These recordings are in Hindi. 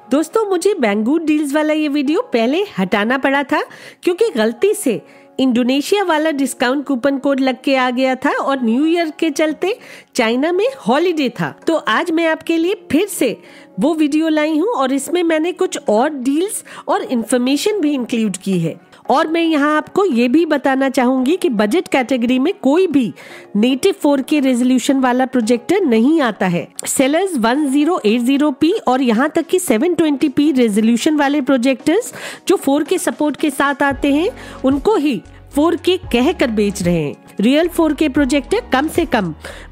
दोस्तों मुझे बैंगूड डील्स वाला ये वीडियो पहले हटाना पड़ा था क्योंकि गलती से इंडोनेशिया वाला डिस्काउंट कूपन कोड लग के आ गया था और न्यू ईयर के चलते चाइना में हॉलीडे था। तो आज मैं आपके लिए फिर से वो वीडियो लाई हूँ और इसमें मैंने कुछ और डील्स और इन्फॉर्मेशन भी इंक्लूड की है। और मैं यहाँ आपको ये भी बताना चाहूंगी कि बजट कैटेगरी में कोई भी नेटिव 4K रेजोल्यूशन वाला प्रोजेक्टर नहीं आता है। सेलर्स 1080p और यहाँ तक कि 720p रेजोल्यूशन वाले प्रोजेक्टर्स जो 4K सपोर्ट के साथ आते हैं उनको ही 4K कह कर बेच रहे हैं। रियल 4K प्रोजेक्टर कम से कम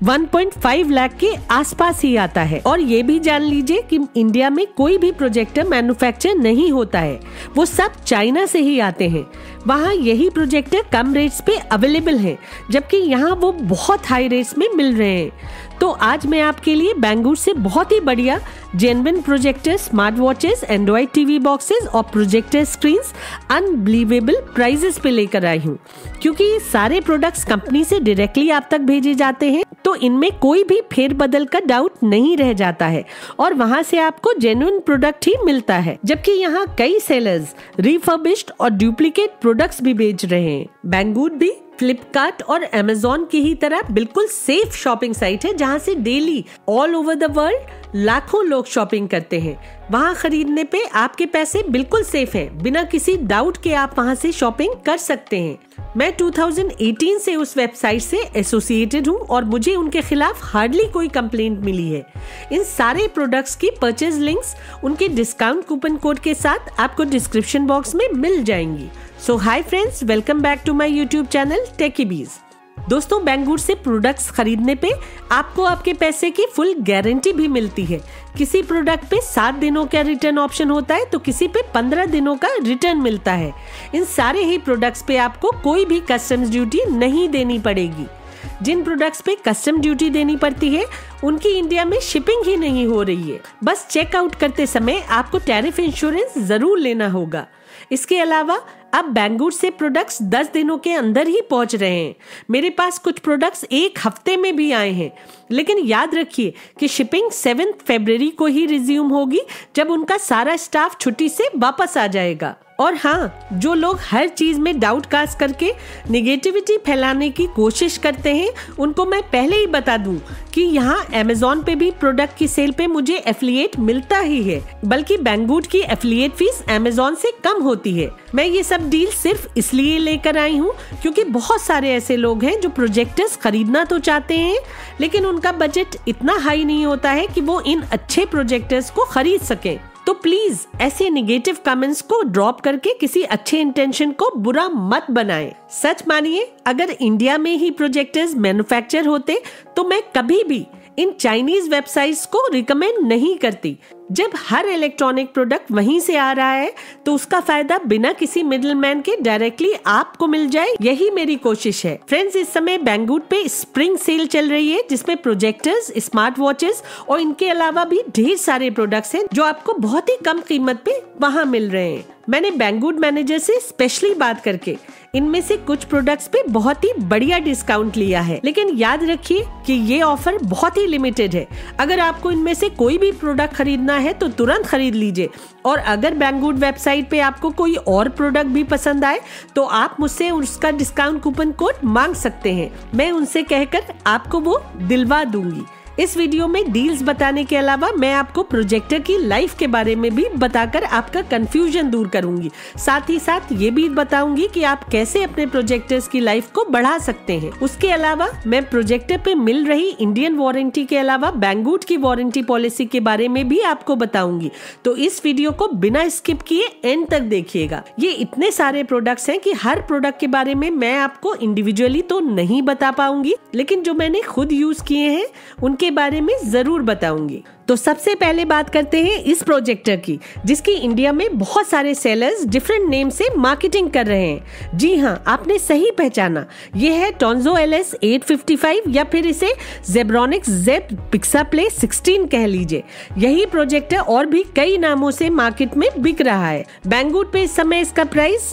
1.5 लाख के आसपास ही आता है। और ये भी जान लीजिए कि इंडिया में कोई भी प्रोजेक्टर मैन्युफैक्चर नहीं होता है, वो सब चाइना से ही आते हैं। वहाँ यही प्रोजेक्टर कम रेट्स पे अवेलेबल हैं, जबकि यहाँ वो बहुत हाई रेट्स में मिल रहे हैं। तो आज मैं आपके लिए बैंगूड से बहुत ही बढ़िया genuine projector, smart watches, android TV boxes और प्रोजेक्टर स्क्रीन्स अनबिलीवेबल प्राइजेस पे लेकर आई हूँ। क्योंकि ये सारे प्रोडक्ट्स कंपनी से डायरेक्टली आप तक भेजे जाते हैं, तो इनमें कोई भी फेरबदल का डाउट नहीं रह जाता है और वहाँ से आपको जेन्युइन प्रोडक्ट ही मिलता है। जबकि यहाँ कई सेलर्स रिफर्बिश्ड और डुप्लीकेट प्रोडक्ट्स भी बेच रहे हैं। बैंगूड भी फ्लिपकार्ट और अमेज़न की ही तरह बिल्कुल सेफ शॉपिंग साइट है, जहां से daily all over the world लाखों लोग शॉपिंग करते हैं। वहां खरीदने पे आपके पैसे बिल्कुल सेफ हैं, बिना किसी डाउट के आप वहां से शॉपिंग कर सकते हैं। मैं 2018 से उस वेबसाइट से एसोसिएटेड हूँ और मुझे उनके खिलाफ हार्डली कोई कंप्लेंट मिली है। इन सारे प्रोडक्ट्स की परचेज लिंक्स उनके डिस्काउंट कूपन कोड के साथ आपको डिस्क्रिप्शन बॉक्स में मिल जाएंगी। So hi friends, welcome back to my YouTube channel Techybees. दोस्तों बैंगूड से प्रोडक्ट्स खरीदने पे आपको आपके पैसे की फुल गारंटी भी मिलती है। किसी प्रोडक्ट पे 7 दिनों का रिटर्न ऑप्शन होता है तो किसी पे 15 दिनों का रिटर्न मिलता है। इन सारे ही प्रोडक्ट्स पे आपको कोई भी कस्टम्स ड्यूटी नहीं देनी पड़ेगी। जिन प्रोडक्ट्स पे कस्टम ड्यूटी देनी पड़ती है उनकी इंडिया में शिपिंग ही नहीं हो रही है। बस चेकआउट करते समय आपको टैरिफ इंश्योरेंस जरूर लेना होगा। इसके अलावा अब बैंगूड से प्रोडक्ट्स 10 दिनों के अंदर ही पहुंच रहे हैं। मेरे पास कुछ प्रोडक्ट्स 1 हफ्ते में भी आए हैं, लेकिन याद रखिए कि शिपिंग 7 फरवरी को ही रिज्यूम होगी, जब उनका सारा स्टाफ छुट्टी से वापस आ जाएगा। और हाँ, जो लोग हर चीज में डाउट कास्ट करके नेगेटिविटी फैलाने की कोशिश करते हैं उनको मैं पहले ही बता दूं कि यहाँ अमेज़न पे भी प्रोडक्ट की सेल पे मुझे एफिलिएट मिलता ही है, बल्कि बैंगूड की एफिलिएट फीस अमेज़न से कम होती है। मैं ये सब डील सिर्फ इसलिए लेकर आई हूँ क्योंकि बहुत सारे ऐसे लोग हैं जो प्रोजेक्टर्स खरीदना तो चाहते हैं, लेकिन उनका बजट इतना हाई नहीं होता है कि वो इन अच्छे प्रोजेक्टर्स को खरीद सके। तो प्लीज ऐसे नेगेटिव कमेंट्स को ड्रॉप करके किसी अच्छे इंटेंशन को बुरा मत बनाएं। सच मानिए, अगर इंडिया में ही प्रोजेक्टर्स मैन्युफैक्चर होते तो मैं कभी भी इन चाइनीज वेबसाइट्स को रिकमेंड नहीं करती। जब हर इलेक्ट्रॉनिक प्रोडक्ट वहीं से आ रहा है तो उसका फायदा बिना किसी मिडलमैन के डायरेक्टली आपको मिल जाए, यही मेरी कोशिश है। फ्रेंड्स, इस समय बैंगूड पे स्प्रिंग सेल चल रही है, जिसमें प्रोजेक्टर्स, स्मार्ट वॉचेस और इनके अलावा भी ढेर सारे प्रोडक्ट्स हैं जो आपको बहुत ही कम कीमत पे वहाँ मिल रहे हैं। मैंने बैंगूड मैनेजर से स्पेशली बात करके इनमें से कुछ प्रोडक्ट्स पे बहुत ही बढ़िया डिस्काउंट लिया है, लेकिन याद रखिए कि ये ऑफर बहुत ही लिमिटेड है। अगर आपको इनमें से कोई भी प्रोडक्ट खरीदना है तो तुरंत खरीद लीजिए, और अगर बैंगूड वेबसाइट पे आपको कोई और प्रोडक्ट भी पसंद आए तो आप मुझसे उसका डिस्काउंट कूपन कोड मांग सकते हैं। मैं उनसे कहकर आपको वो दिलवा दूंगी। इस वीडियो में डील्स बताने के अलावा मैं आपको प्रोजेक्टर की लाइफ के बारे में भी बताकर आपका कंफ्यूजन दूर करूंगी। साथ ही साथ ये भी बताऊंगी कि आप कैसे अपने प्रोजेक्टर्स की लाइफ को बढ़ा सकते हैं। उसके अलावा मैं प्रोजेक्टर पे मिल रही इंडियन वारंटी के अलावा बैंगूड की वारंटी पॉलिसी के बारे में भी आपको बताऊंगी। तो इस वीडियो को बिना स्किप किए एंड तक देखिएगा। ये इतने सारे प्रोडक्ट्स हैं कि हर प्रोडक्ट के बारे में मैं आपको इंडिविजुअली तो नहीं बता पाऊंगी, लेकिन जो मैंने खुद यूज किए हैं उनके के बारे में जरूर बताऊंगी। तो सबसे पहले बात करते हैं इस प्रोजेक्टर की, जिसकी इंडिया में बहुत सारे सेलर्स डिफरेंट नेम से मार्केटिंग कर रहे हैं। जी हाँ, आपने सही पहचाना, ये है टोंजो LS 855 या फिर इसे जेब्रॉनिक्स Z पिक्साप्ले 16 कह लीजिए। यही प्रोजेक्टर और भी कई नामों से मार्केट में बिक रहा है। बैंगूड पे इस समय इसका प्राइस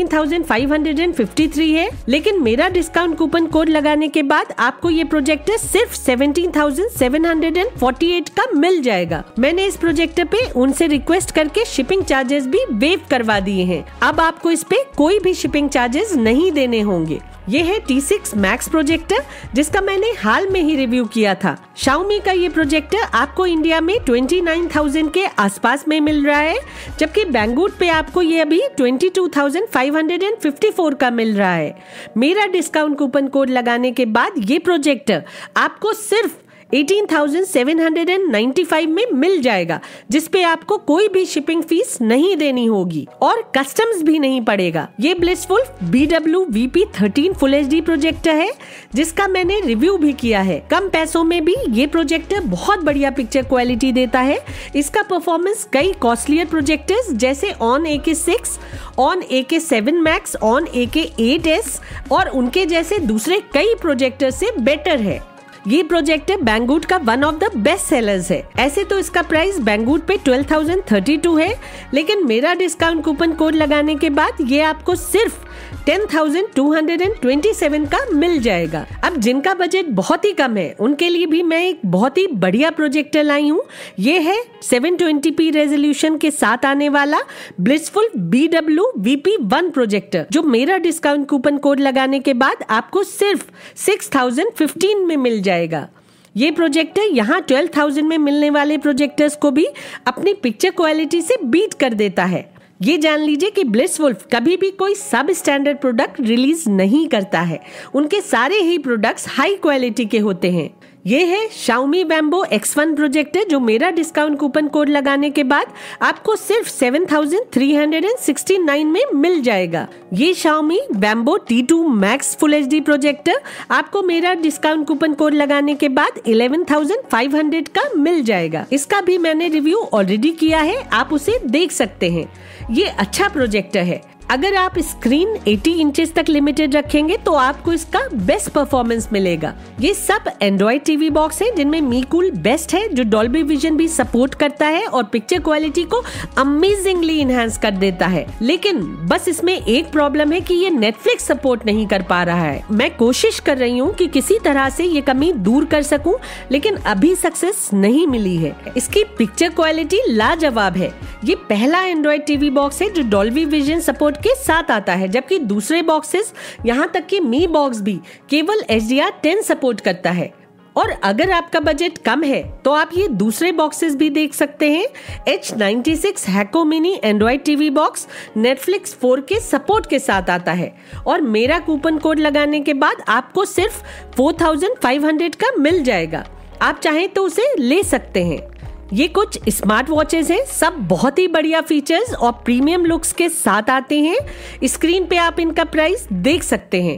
19,553 है, लेकिन मेरा डिस्काउंट कूपन कोड लगाने के बाद आपको ये प्रोजेक्टर सिर्फ 17,748 का मिल जाएगा। मैंने इस प्रोजेक्टर पे उनसे रिक्वेस्ट करके शिपिंग चार्जेस भी वेव करवा दिए हैं। अब आपको इस पे कोई भी शिपिंग चार्जेस नहीं देने होंगे। ये है T6 Max प्रोजेक्टर, जिसका मैंने हाल में ही रिव्यू किया था। Xiaomi का ये प्रोजेक्टर आपको इंडिया में 29,000 के आसपास में मिल रहा है, जबकि बैंगूट पे आपको ये अभी 22,554 का मिल रहा है। मेरा डिस्काउंट कूपन कोड लगाने के बाद ये प्रोजेक्टर आपको सिर्फ 18,795 में मिल जाएगा, जिसपे आपको कोई भी शिपिंग फीस नहीं देनी होगी और कस्टम्स भी नहीं पड़ेगा। ये ब्लिसवुल्फ BW-VP13 फुल HD प्रोजेक्टर है, जिसका मैंने रिव्यू भी किया है। कम पैसों में भी ये प्रोजेक्टर बहुत बढ़िया पिक्चर क्वालिटी देता है। इसका परफॉर्मेंस कई कॉस्टलियर प्रोजेक्टर्स जैसे on AK6, on AK7 Max, on AK8S और उनके जैसे दूसरे कई प्रोजेक्टर से बेटर है। ये प्रोजेक्टर बैंगूट का one of the best sellers है। ऐसे तो इसका प्राइस बैंगूट पे 12,032 है, लेकिन मेरा डिस्काउंट कूपन कोड लगाने के बाद ये आपको सिर्फ 10,227 का मिल जाएगा। अब जिनका बजट बहुत ही कम है, उनके लिए भी मैं एक बहुत ही बढ़िया प्रोजेक्टर लाई हूँ। ये है 720p रेजोल्यूशन के साथ आने वाला ब्लिसवुल्फ BW-VP1 प्रोजेक्टर, जो मेरा डिस्काउंट कूपन कोड लगाने के बाद आपको सिर्फ 6,015 में मिल जाएगा। ये प्रोजेक्टर यहाँ 12,000 में मिलने वाले प्रोजेक्टर्स को भी अपनी पिक्चर क्वालिटी से बीट कर देता है। ये जान लीजिए कि ब्लिसवुल्फ कभी भी कोई सब स्टैंडर्ड प्रोडक्ट रिलीज नहीं करता है। उनके सारे ही प्रोडक्ट्स हाई क्वालिटी के होते हैं। ये है Xiaomi Wambo X1 प्रोजेक्टर, जो मेरा डिस्काउंट कूपन कोड लगाने के बाद आपको सिर्फ 7,369 में मिल जाएगा। ये Xiaomi Wambo T2 Max full HD projector आपको मेरा डिस्काउंट कूपन कोड लगाने के बाद 11,500 का मिल जाएगा। इसका भी मैंने रिव्यू ऑलरेडी किया है, आप उसे देख सकते हैं। ये अच्छा प्रोजेक्टर है। अगर आप स्क्रीन 80 इंचेस तक लिमिटेड रखेंगे तो आपको इसका बेस्ट परफॉर्मेंस मिलेगा। ये सब एंड्रॉइड टीवी बॉक्स है, जिनमें मी कूल बेस्ट है, जो डॉल्बी विजन भी सपोर्ट करता है और पिक्चर क्वालिटी को अमेजिंगली इनहेंस कर देता है। लेकिन बस इसमें एक प्रॉब्लम है कि ये नेटफ्लिक्स सपोर्ट नहीं कर पा रहा है। मैं कोशिश कर रही हूँ कि किसी तरह से ये कमी दूर कर सकूं, लेकिन अभी सक्सेस नहीं मिली है। इसकी पिक्चर क्वालिटी लाजवाब है। ये पहला एंड्रॉइड टीवी बॉक्स है जो डॉल्बी विजन सपोर्ट के साथ आता है, जबकि दूसरे बॉक्सेस यहाँ तक कि मी बॉक्स भी केवल HDR10 सपोर्ट करता है। और अगर आपका बजट कम है तो आप ये दूसरे बॉक्सेस भी देख सकते हैं। H96 हैको mini android TV box Netflix 4K support के साथ आता है और मेरा कूपन कोड लगाने के बाद आपको सिर्फ 4,500 का मिल जाएगा। आप चाहें तो उसे ले सकते हैं। ये कुछ स्मार्ट वॉचेस हैं, सब बहुत ही बढ़िया फीचर्स और प्रीमियम लुक्स के साथ आते हैं। स्क्रीन पे आप इनका प्राइस देख सकते हैं।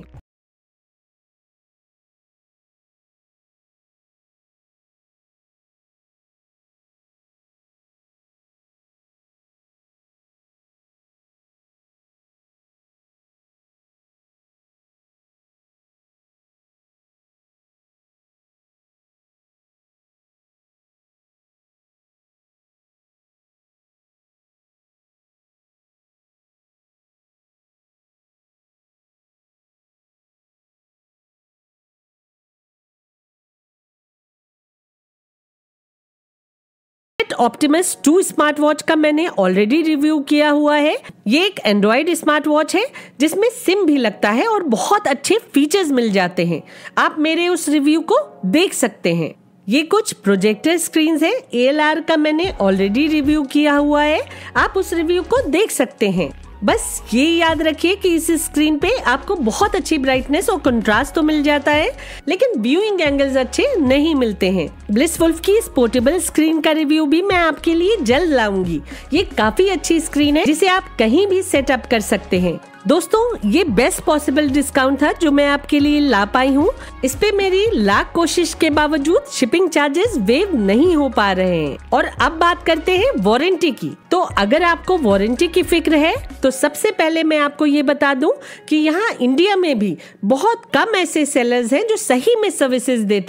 ऑप्टिमस 2 स्मार्ट वॉच का मैंने ऑलरेडी रिव्यू किया हुआ है। ये एक एंड्रॉइड स्मार्ट वॉच है जिसमें सिम भी लगता है और बहुत अच्छे फीचर्स मिल जाते हैं। आप मेरे उस रिव्यू को देख सकते हैं। ये कुछ प्रोजेक्टर स्क्रीन्स है। ALR का मैंने ऑलरेडी रिव्यू किया हुआ है, आप उस रिव्यू को देख सकते हैं। बस ये याद रखिए कि इस स्क्रीन पे आपको बहुत अच्छी ब्राइटनेस और कंट्रास्ट तो मिल जाता है, लेकिन व्यूइंग एंगल्स अच्छे नहीं मिलते हैं। ब्लिसवुल्फ की इस पोर्टेबल स्क्रीन का रिव्यू भी मैं आपके लिए जल्द लाऊंगी। ये काफी अच्छी स्क्रीन है जिसे आप कहीं भी सेटअप कर सकते हैं। दोस्तों, ये बेस्ट पॉसिबल डिस्काउंट था जो मैं आपके लिए ला पाई हूँ। इस पे मेरी लाख कोशिश के बावजूद शिपिंग चार्जेस वेव नहीं हो पा रहे हैं। और अब बात करते हैं वारंटी की। तो अगर आपको वारंटी की फिक्र है तो सबसे पहले मैं आपको ये बता दूं कि यहाँ इंडिया में भी बहुत कम ऐसे सेलर्स हैं जो सही में सर्विसेज देते हैं।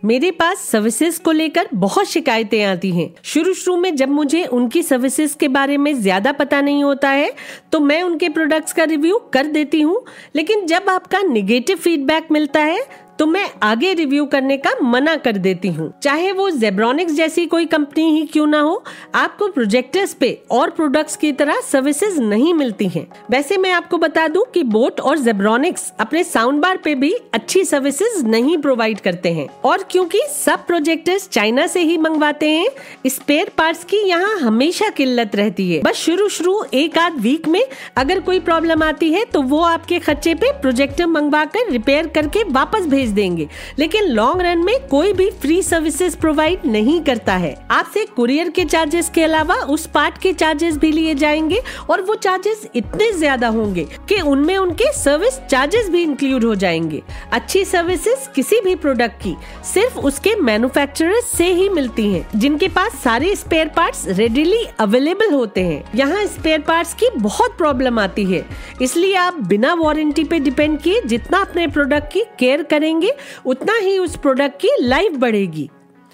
मेरे पास सर्विसेज को लेकर बहुत शिकायतें आती हैं। शुरू में जब मुझे उनकी सर्विसेज के बारे में ज्यादा पता नहीं होता है तो मैं उनके प्रोडक्ट्स का रिव्यू कर देती हूँ, लेकिन जब आपका निगेटिव फीडबैक मिलता है तो मैं आगे रिव्यू करने का मना कर देती हूँ। चाहे वो जेब्रॉनिक्स जैसी कोई कंपनी ही क्यों ना हो, आपको प्रोजेक्टर्स पे और प्रोडक्ट्स की तरह सर्विसेज नहीं मिलती हैं। वैसे मैं आपको बता दूं कि बोट और जेब्रॉनिक्स अपने साउंड बार पे भी अच्छी सर्विसेज नहीं प्रोवाइड करते हैं, और क्योंकि सब प्रोजेक्टर्स चाइना से ही मंगवाते हैं, स्पेयर पार्ट्स की यहाँ हमेशा किल्लत रहती है। बस शुरू एक आध वीक में अगर कोई प्रॉब्लम आती है तो वो आपके खर्चे पे प्रोजेक्टर मंगवा कर रिपेयर करके वापस भेज देंगे, लेकिन लॉन्ग रन में कोई भी फ्री सर्विसेज प्रोवाइड नहीं करता है। आपसे कुरियर के चार्जेस के अलावा उस पार्ट के चार्जेस भी लिए जाएंगे, और वो चार्जेस इतने ज्यादा होंगे कि उनमें उनके सर्विस चार्जेस भी इंक्लूड हो जाएंगे। अच्छी सर्विसेज किसी भी प्रोडक्ट की सिर्फ उसके मैन्युफैक्चरर से ही मिलती हैं, जिनके पास सारे स्पेयर पार्ट्स रेडिली अवेलेबल होते हैं। यहाँ स्पेयर पार्ट्स की बहुत प्रॉब्लम आती है, इसलिए आप बिना वारंटी पे डिपेंड किए जितना अपने प्रोडक्ट की केयर करेंगे उतना ही उस प्रोडक्ट की लाइफ बढ़ेगी।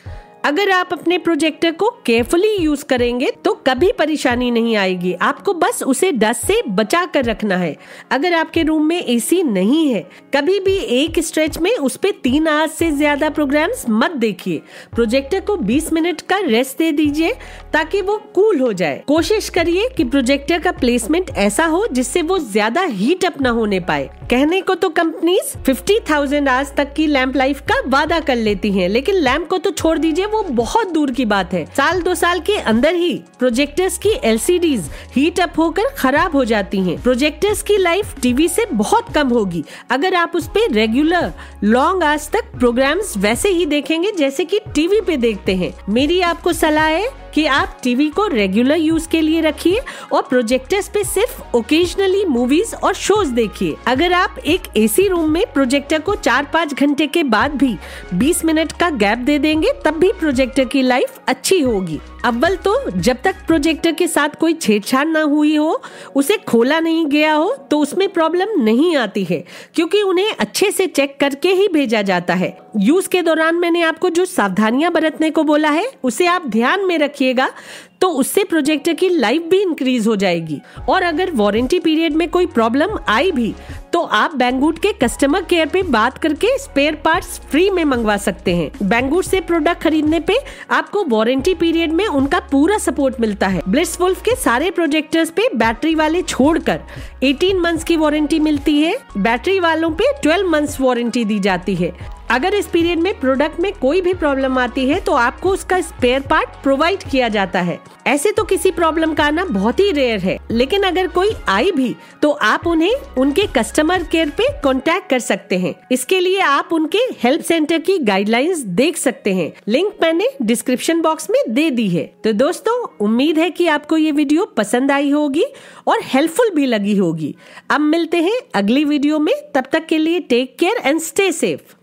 अगर आप अपने प्रोजेक्टर को केयरफुली यूज करेंगे तो कभी परेशानी नहीं आएगी। आपको बस उसे डस्ट से बचा कर रखना है। अगर आपके रूम में एसी नहीं है, कभी भी एक स्ट्रेच में उस पे 3 आवर्स से ज्यादा प्रोग्राम्स मत देखिए। प्रोजेक्टर को 20 मिनट का रेस्ट दे दीजिए ताकि वो कूल हो जाए। कोशिश करिए कि प्रोजेक्टर का प्लेसमेंट ऐसा हो जिससे वो ज्यादा हीट अप न होने पाए। कहने को तो कंपनीज 50,000 आवर्स तक की लैंप लाइफ का वादा कर लेती हैं, लेकिन लैंप को तो छोड़ दीजिए, वो बहुत दूर की बात है। 1-2 साल के अंदर ही प्रोजेक्टर्स की LCDs हीट अप होकर खराब हो जाती हैं। प्रोजेक्टर्स की लाइफ टीवी से बहुत कम होगी अगर आप उस पे रेगुलर लॉन्ग आवर्स तक प्रोग्राम्स वैसे ही देखेंगे जैसे कि टीवी पे देखते हैं। मेरी आपको सलाह है कि आप टीवी को रेगुलर यूज के लिए रखिए और प्रोजेक्टर्स पे सिर्फ ओकेजनली मूवीज और शोज देखिए। अगर आप एक एसी रूम में प्रोजेक्टर को 4-5 घंटे के बाद भी 20 मिनट का गैप दे देंगे, तब भी प्रोजेक्टर की लाइफ अच्छी होगी। अव्वल तो जब तक प्रोजेक्टर के साथ कोई छेड़छाड़ ना हुई हो, उसे खोला नहीं गया हो, तो उसमें प्रॉब्लम नहीं आती है, क्योंकि उन्हें अच्छे से चेक करके ही भेजा जाता है। यूज के दौरान मैंने आपको जो सावधानियां बरतने को बोला है उसे आप ध्यान में रखिएगा, तो उससे प्रोजेक्टर की लाइफ भी इंक्रीज हो जाएगी। और अगर वारंटी पीरियड में कोई प्रॉब्लम आई भी तो आप बैंगूट के कस्टमर केयर पे बात करके स्पेयर पार्ट्स फ्री में मंगवा सकते हैं। बैंगूट से प्रोडक्ट खरीदने पे आपको वारंटी पीरियड में उनका पूरा सपोर्ट मिलता है। ब्लिट्जवुल्फ के सारे प्रोजेक्टर्स पे बैटरी वाले छोड़कर 18 मंथ्स की वारंटी मिलती है। बैटरी वालों पे 12 मंथ्स वारंटी दी जाती है। अगर इस पीरियड में प्रोडक्ट में कोई भी प्रॉब्लम आती है तो आपको उसका स्पेयर पार्ट प्रोवाइड किया जाता है। ऐसे तो किसी प्रॉब्लम का आना बहुत ही रेयर है, लेकिन अगर कोई आई भी तो आप उन्हें उनके कस्टमर केयर पे कांटेक्ट कर सकते हैं। इसके लिए आप उनके हेल्प सेंटर की गाइडलाइंस देख सकते हैं। लिंक मैंने डिस्क्रिप्शन बॉक्स में दे दी है। तो दोस्तों, उम्मीद है कि आपको ये वीडियो पसंद आई होगी और हेल्पफुल भी लगी होगी। अब मिलते हैं अगली वीडियो में, तब तक के लिए take care and stay safe.